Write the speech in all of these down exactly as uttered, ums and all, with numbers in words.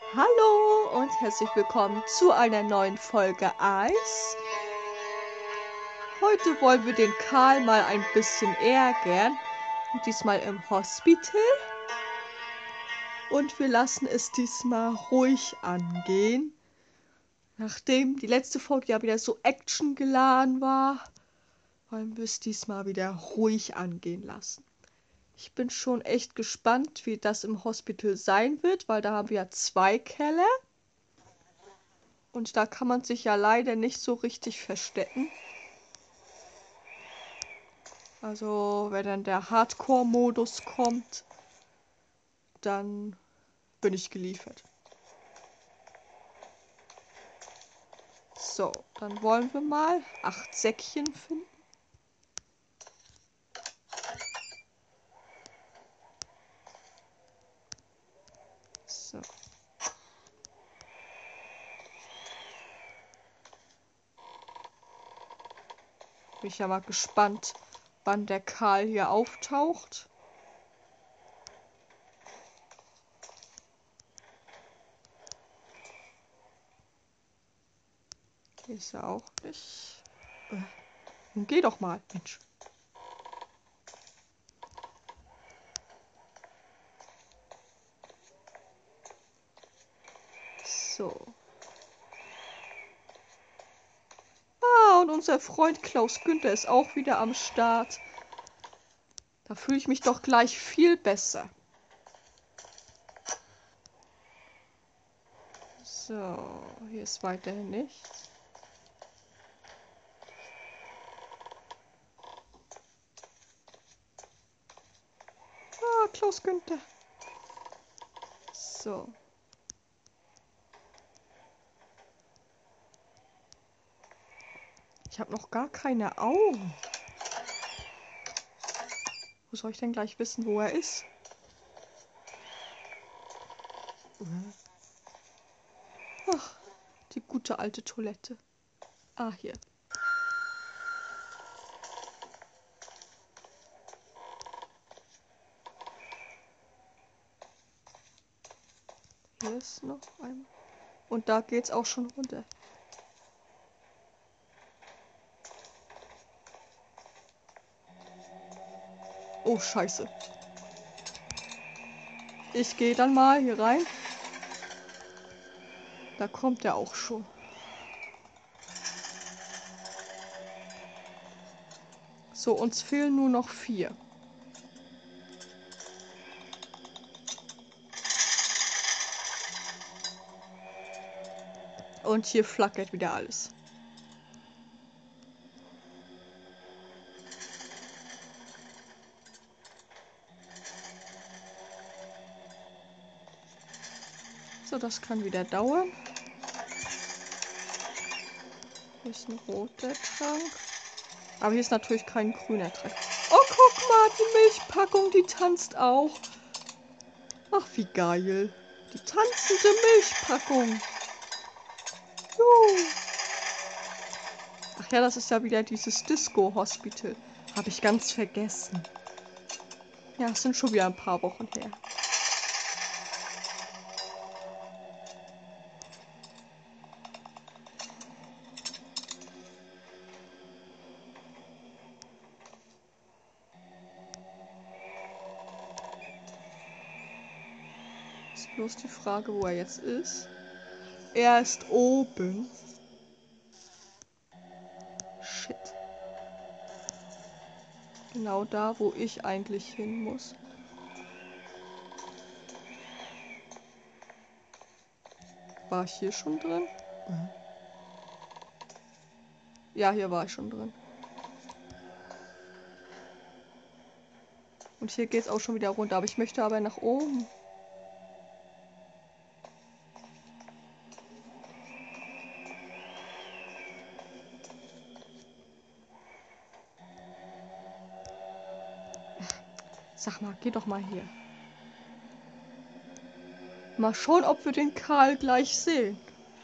Hallo und herzlich willkommen zu einer neuen Folge Eis. Heute wollen wir den Karl mal ein bisschen ärgern. Und diesmal im Hospital. Und wir lassen es diesmal ruhig angehen. Nachdem die letzte Folge ja wieder so actiongeladen war, wollen wir es diesmal wieder ruhig angehen lassen. Ich bin schon echt gespannt, wie das im Hospital sein wird, weil da haben wir ja zwei Keller. Und da kann man sich ja leider nicht so richtig verstecken. Also, wenn dann der Hardcore-Modus kommt, dann bin ich geliefert. So, dann wollen wir mal acht Säckchen finden. So. Bin ich ja mal gespannt, wann der Karl hier auftaucht. Hier ist er auch nicht. Äh, nun geh doch mal, Mensch. So. Ah, und unser Freund Klaus Günther ist auch wieder am Start. Da fühle ich mich doch gleich viel besser. So, hier ist weiterhin nichts. Ah, Klaus Günther. So. Ich habe noch gar keine Augen. Wo soll ich denn gleich wissen, wo er ist? Ach, die gute alte Toilette. Ah, hier. Hier ist noch einmal. Und da geht's auch schon runter. Oh, scheiße. Ich gehe dann mal hier rein. Da kommt er auch schon. So, uns fehlen nur noch vier. Und hier flackert wieder alles. So, das kann wieder dauern. Hier ist ein roter Trank. Aber hier ist natürlich kein grüner Trank. Oh, guck mal, die Milchpackung, die tanzt auch. Ach, wie geil. Die tanzende Milchpackung. Juhu. Ach ja, das ist ja wieder dieses Disco-Hospital. Habe ich ganz vergessen. Ja, es sind schon wieder ein paar Wochen her. Ist bloß die Frage, wo er jetzt ist. Er ist oben. Shit. Genau da, wo ich eigentlich hin muss. War ich hier schon drin? Mhm. Ja, hier war ich schon drin. Und hier geht es auch schon wieder runter. Aber ich möchte aber nach oben. Sag mal, geh doch mal hier. Mal schauen, ob wir den Karl gleich sehen.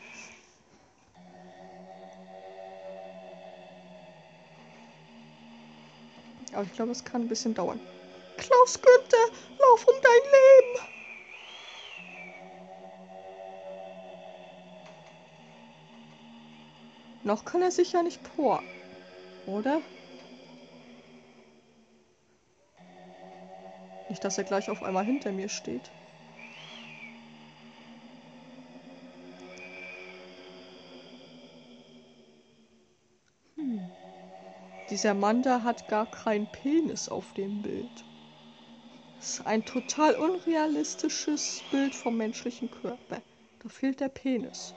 Aber ich glaube, es kann ein bisschen dauern. Klaus Günther, lauf um dein Leben! Noch kann er sich ja nicht porten, oder? Nicht, dass er gleich auf einmal hinter mir steht. Hm. Dieser Mann da hat gar keinen Penis auf dem Bild. Das ist ein total unrealistisches Bild vom menschlichen Körper. Da fehlt der Penis.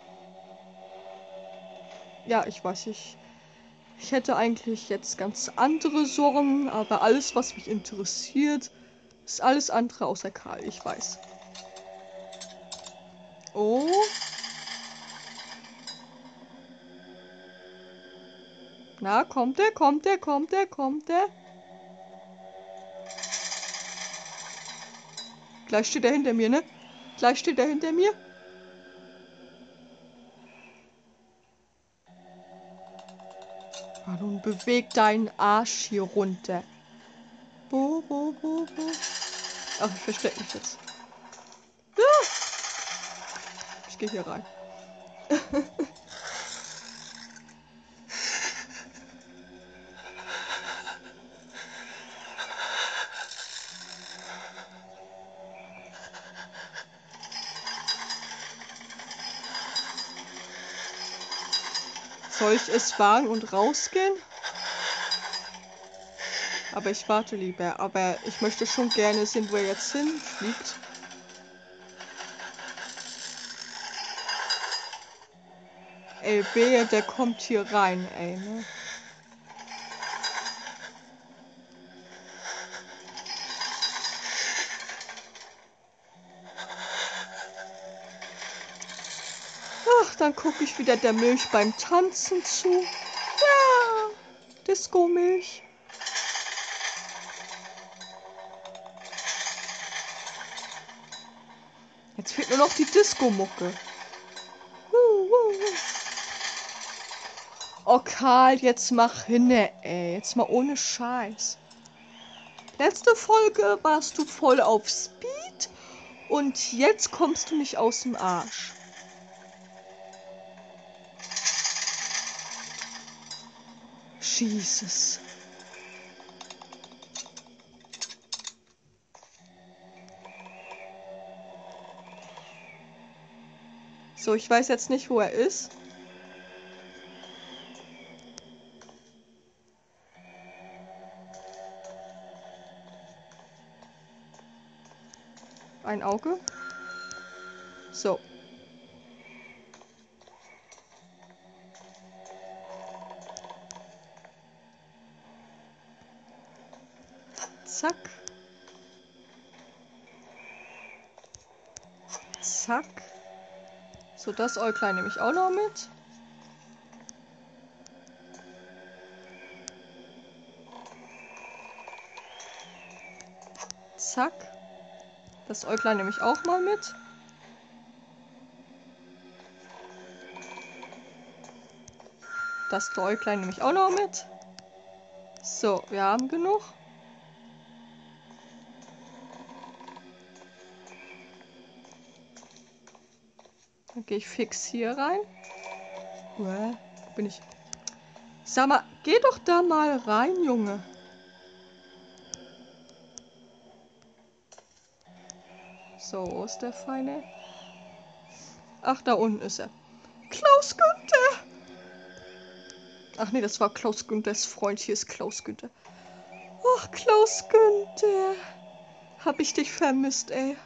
Ja, ich weiß nicht. Ich hätte eigentlich jetzt ganz andere Sorgen, aber alles, was mich interessiert, ist alles andere außer Karl, ich weiß. Oh. Na, kommt der, kommt der, kommt der, kommt der? Gleich steht er hinter mir, ne? Gleich steht er hinter mir. Ah, nun beweg deinen Arsch hier runter. Wo, wo, wo, wo? Ach, ich versteck mich jetzt. Ah! Ich gehe hier rein. Soll ich es wagen und rausgehen? Aber ich warte lieber. Aber ich möchte schon gerne sehen, wo er jetzt hinfliegt. Ey, wehe, der kommt hier rein, ey, ne? Ach, dann gucke ich wieder der Milch beim Tanzen zu. Ja, Disco-Milch. Jetzt fehlt nur noch die Disco-Mucke. Oh, Karl, jetzt mach hinne, ey. Jetzt mal ohne Scheiß. Letzte Folge warst du voll auf Speed und jetzt kommst du nicht aus dem Arsch. Jesus. So, ich weiß jetzt nicht, wo er ist. Ein Auge. So. Zack. Zack. So, das Äuglein nehme ich auch noch mit. Zack. Das Äuglein nehme ich auch mal mit. Das Äuglein nehme ich auch noch mit. So, wir haben genug. Dann gehe ich fix hier rein. Uah, bin ich... Sag mal, geh doch da mal rein, Junge. So, wo ist der Feine? Ach, da unten ist er. Klaus Günther! Ach nee, das war Klaus Günthers Freund. Hier ist Klaus Günther. Ach, Klaus Günther. Hab ich dich vermisst, ey.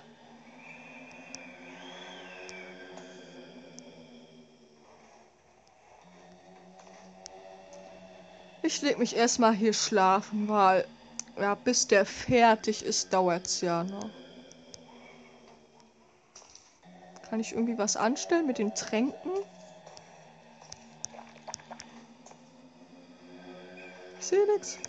Ich leg mich erstmal hier schlafen, weil... Ja, bis der fertig ist, dauert's ja noch. Kann ich irgendwie was anstellen mit den Tränken? Ich sehe nichts.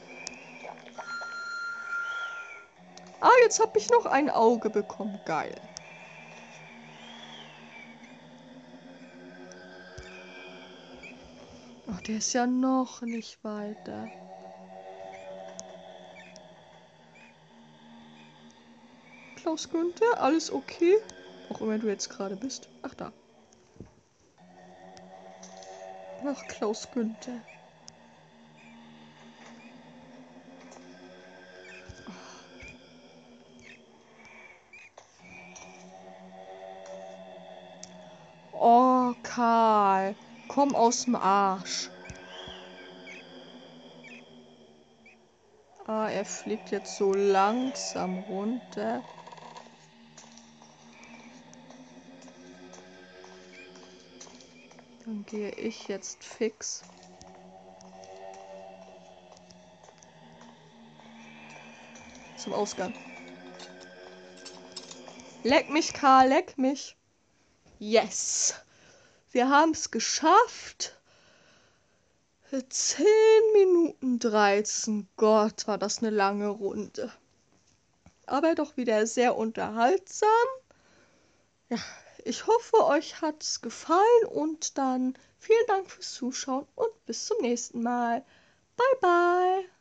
Ah, jetzt habe ich noch ein Auge bekommen. Geil. Ach, der ist ja noch nicht weiter. Klaus Günther, alles okay? Auch immer du jetzt gerade bist. Ach, da. Ach, Klaus Günther. Oh, Karl, komm aus dem Arsch. Ah, er fliegt jetzt so langsam runter. Dann gehe ich jetzt fix. Zum Ausgang. Leck mich, Karl, leck mich. Yes. Wir haben es geschafft. zehn Minuten dreizehn. Gott, war das eine lange Runde. Aber doch wieder sehr unterhaltsam. Ja, ich hoffe, euch hat es gefallen und dann vielen Dank fürs Zuschauen und bis zum nächsten Mal. Bye, bye.